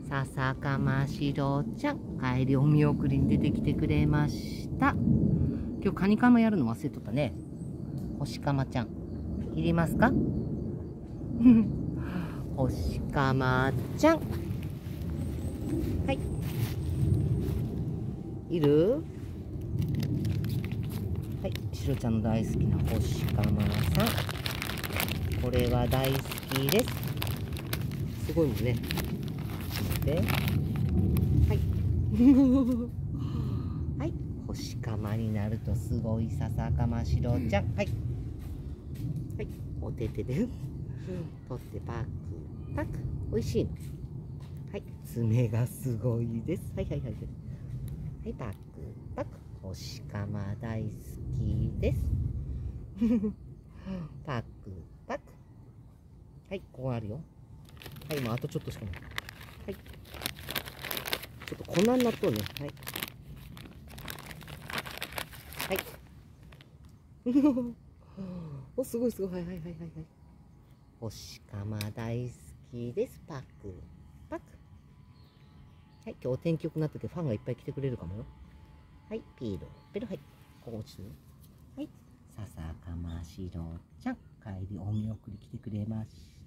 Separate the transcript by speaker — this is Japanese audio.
Speaker 1: 笹かましろちゃん、帰りお見送りに出てきてくれました。今日カニカマやるの忘れとったね。星かまちゃん、いりますか？星かまちゃん。はい。いる？はい、しろちゃんの大好きな星かまさん。これは大好きです。すごいもんね。で、はい。はい、星かまになるとすごい笹かましろちゃん。はい。はい、お手手で取ってパクパク。おいしいの。はい、爪がすごいです。はいはいはい。はい、パクパク。星かま大好きです。パクパク。はい、ここあるよ。はい、もうあとちょっとしかない。はい。ちょっと粉になっとうね。はい。はい。お、すごいすごい。はいはいはいはいはい。星かま大好きです。パクパク。はい、今日お天気良くなっててファンがいっぱい来てくれるかもよ。はい、ピーロペロ。はい、ここ落ちてる。はい、笹かましろちゃん、帰りお見送り来てくれました。